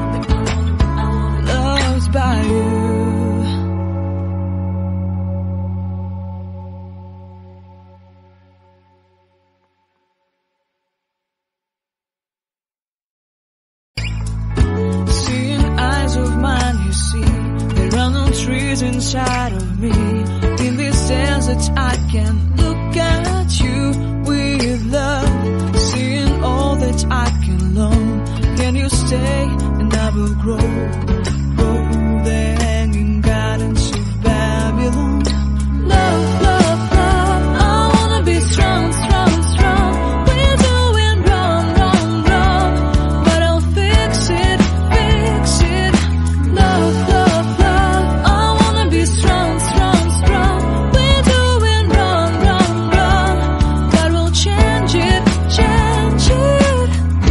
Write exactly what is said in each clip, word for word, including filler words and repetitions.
loved by you. Trees inside of me. In this desert I can look at you with love, seeing all that I can learn. Can you stay and I will grow, grow the hanging gardens of Babylon. Love, love, love, I wanna be strong, strong, strong. We're doing wrong, wrong, wrong, but I'll fix it, fix it. Love, love, strong, strong, strong. We're doing wrong, wrong, wrong, but we'll change it, change it.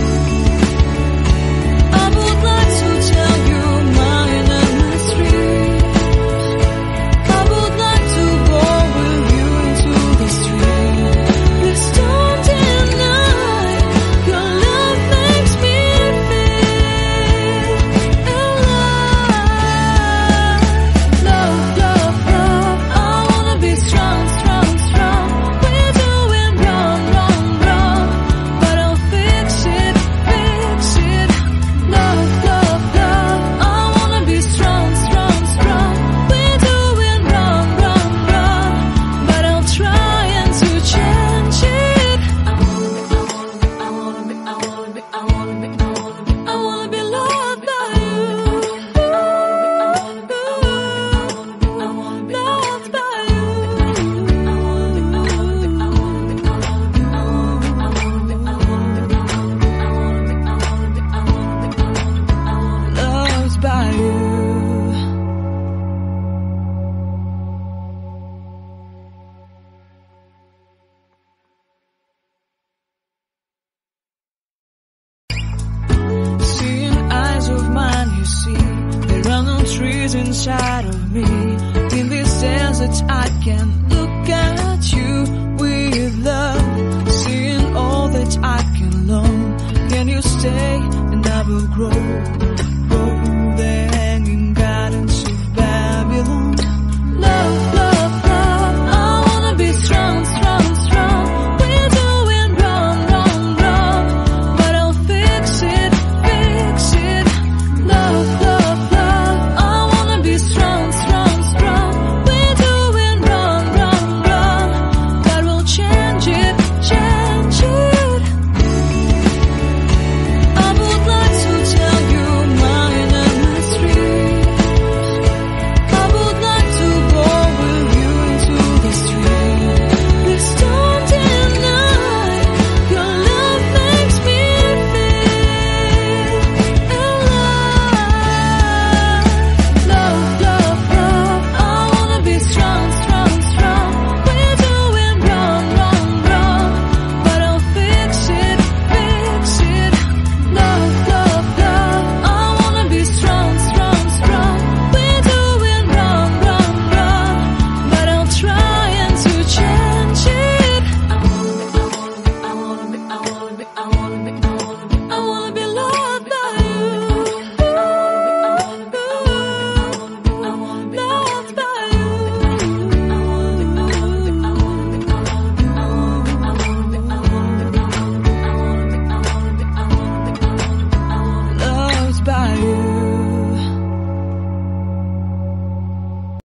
I would like to tell you mine and my street. I would like to go with you into the street. Please don't deny your love makes me feel alive. Love, love, strong, strong, strong. We're doing wrong, wrong, wrong, but I'll fix it, fix it. Love, love, love, I wanna be strong, strong, strong. We're doing wrong, wrong, wrong, but I'll try and to change it. I wanna be, I wanna be, I wanna be, I wanna be, I wanna be, I wanna be loved by you. I wanna be, I wanna be, I wanna be, loved by you. By you. Seeing eyes of mine, you see, there are no trees inside of me. In this desert I can look at you with love, seeing all that I can learn. Can you stay and I will grow?